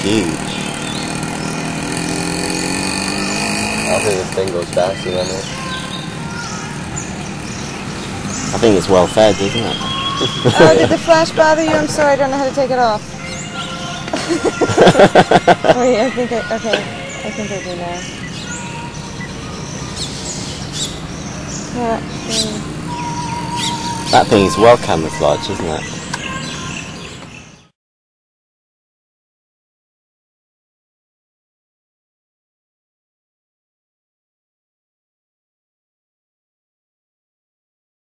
huge. I think this thing goes faster than it. I think it's well fed, isn't it? Oh, did the flash bother you? I'm sorry, I don't know how to take it off. Wait, I think I do now. That thing is well camouflaged, isn't it?